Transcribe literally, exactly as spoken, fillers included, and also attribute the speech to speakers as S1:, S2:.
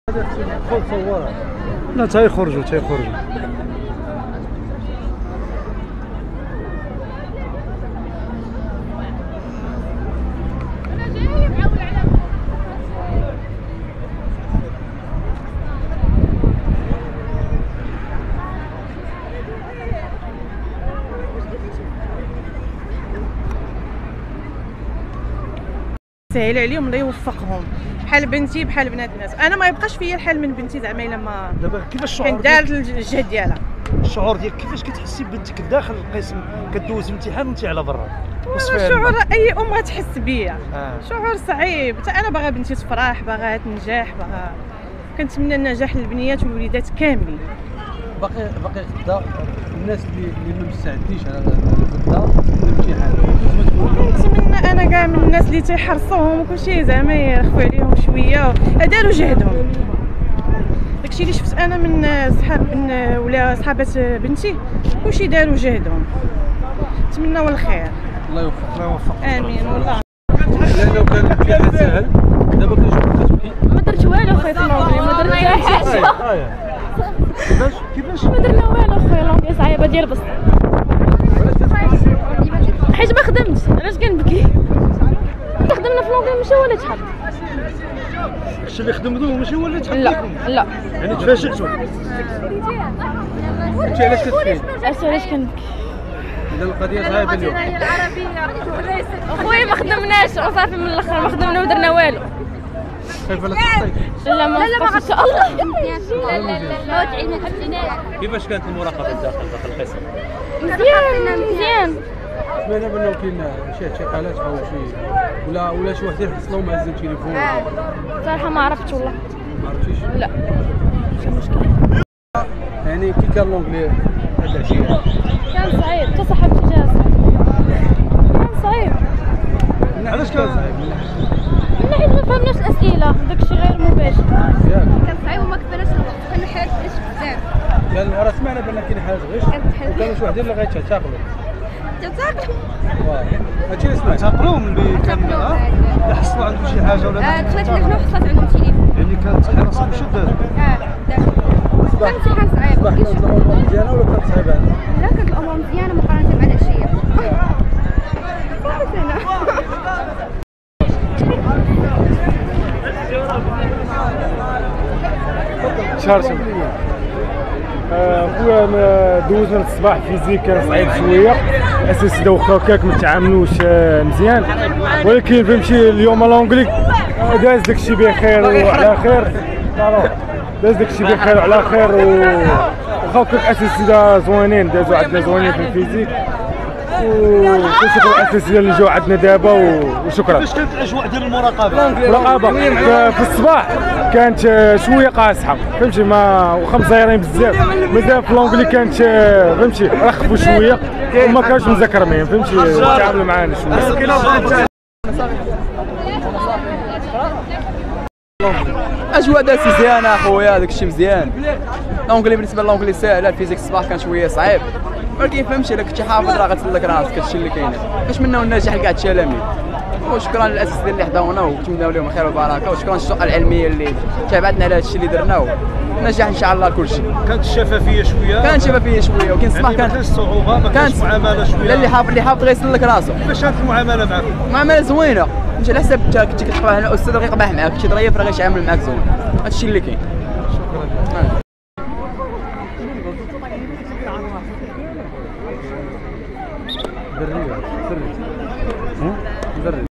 S1: خذ صورها. لا تيخرجوا تيخرجوا.
S2: سهل عليهم الله يوفقهم بحال بنتي بحال بنات الناس. انا ما يبقاش فيا الحال من بنتي زعما الا ما
S1: دابا كيفاش الشعور
S2: كان دارت الجهد ديالها.
S1: الشعور ديالك كيفاش كتحسي بنتك داخل القسم كدوز امتحان وانت على برا؟
S2: شعور اي ام غتحس بيا.
S1: آه.
S2: شعور صعيب. حتى انا باغا بنتي تفرح، باغا تنجح، باغا كنتمنى النجاح للبنيات والوليدات كاملين.
S3: باقي باقي غدا الناس اللي اللي ما مستعديش على غدا الامتحان
S2: كنتمنى انا كاع من الناس اللي تيحرصوهم وكلشي زعما يرخفوا عليهم شويه داروا جهدهم. داكشي اللي شفت انا من صحاب من ولا صحابات بنتي كلشي داروا جهدهم. نتمناو الخير.
S3: الله يوفق.
S1: الله يوفق.
S2: امين والله.
S3: لانه كان الامتحان ساهل دابا كنشوف كتبكي.
S4: ما درت والو خويا في اللونغلي، ما درت حتى حاجه.
S1: كيفاش كيفاش
S4: ما درنا والو خويا، اللونغلي صعيبه ديال بصح. حيت ما خدمتش، علاش كنبكي؟ خدمنا في اللونغلي ماشي هو اللي تحط.
S1: الشيء اللي خدمتوه ماشي هو اللي تحط
S4: لا
S1: لكم؟
S4: لا.
S1: يعني تفاجئتوا؟
S3: انت علاش كتبكي؟
S4: عرفتي علاش كنبكي؟
S3: اذا القضيه صعيبه اليوم.
S4: خويا ما خدمناش وصافي من الاخر ما خدمنا ما درنا والو.
S3: خايفه لا تسقطي؟
S4: لا ما نسقطش ان شاء الله.
S5: لا لا لا موت عيني حبيناش.
S6: كيفاش كانت المراقبه داخل داخل القسم؟
S4: مزيان مزيان.
S3: سمعنا بانه كاين شي اعتقالات او شي ولا ولا شي وحدين حصلوا مهزين التليفون.
S4: صراحه ما عرفتش والله.
S3: ما عرفتيش؟
S4: لا ماشي مشكل.
S3: يعني كي كان لونجلي هاد العشيه
S4: كان صعيب، حتى صاحبتي جا صعيب. كان صعيب.
S3: علاش كان صعيب؟
S4: من ناحية ما فهمناش الأسئلة، داكشي غير مباشر.
S5: كان صعيب وما كفاناش الوقت، كان حالات غش بزاف.
S3: كان راه سمعنا بان كاين حالات غش وكانوا شي وحدين اللي غيتعتقلوا.
S5: تعتقلوا؟
S3: واه هادشي اللي سمعت.
S1: تعتقلوا من اللي كان لا حصلوا عندهم شي حاجه ولا
S5: اه دخلت اللجنه وحصلت عندهم تليفون.
S1: يعني كانت حراسه مشدده.
S5: اه داروا. كان امتحان صعيب.
S3: صباح كانت الامور مزيانه ولا كانت صعيبه؟
S5: لا كانت الامور مزيانه مقارنه مع العشيه. صافي انا.
S7: شهر شهر خويا دوزنا الصباح فيزيك كان صعيب شويه، الاساتذه واخا هكاك ما تعاملوش مزيان، ولكن فهمتي اليوم لونجلي داز داكشي بخير وعلى خير. داز داكشي بخير وعلى خير واخا هكاك الاساتذه زوينين، دازوا عندنا زوينين في الفيزيك وكنشكروا الاساتذه اللي جاو عندنا دابا وشكرا.
S1: كيفاش كانت الاجواء ديال المراقبه؟
S7: المراقبه في الصباح كانت شويه قاصحه فهمتي، ما واخا مزيرين بزاف مازال في لونجلي كانت فهمتي رخفوا شويه وما كانوش مزكرمين فهمتي، تعاملوا معانا شويه.
S8: اجواء داز مزيانه اخويا، داكشي مزيان. لونجلي بالنسبه لونجلي ساهل، الفيزيك الصباح كان شويه صعيب، ولكن فهمتي الا كنتي حافظ راه غتسلك راسك. هادشي اللي كاين. كنتمناو النجاح لكاع التلاميذ، وشكرا للاساتذه اللي حضرونا ونتمناو لهم الخير والبركه، وشكرا للشؤون العلميه اللي تابعتنا على هادشي اللي درناه. نجاح ان شاء الله لكلشي.
S1: كانت الشفافيه شويه؟
S8: كانت شفافيه شويه، ولكن الصباح
S1: كانت
S8: كانت
S1: صعوبه، ما كانتش معامله شويه.
S8: لا اللي حافظ اللي حافظ غيسلك راسو.
S1: كيفاش كانت المعامله معكم؟
S8: معامله زوينه، انت على حسب انت كنتي كتقرا هنا الاستاذ غيقبح معاك، كنتي ظريف راه غيتعامل معاك زوين. هادشي اللي كاين. شكرا.
S3: دري دري دري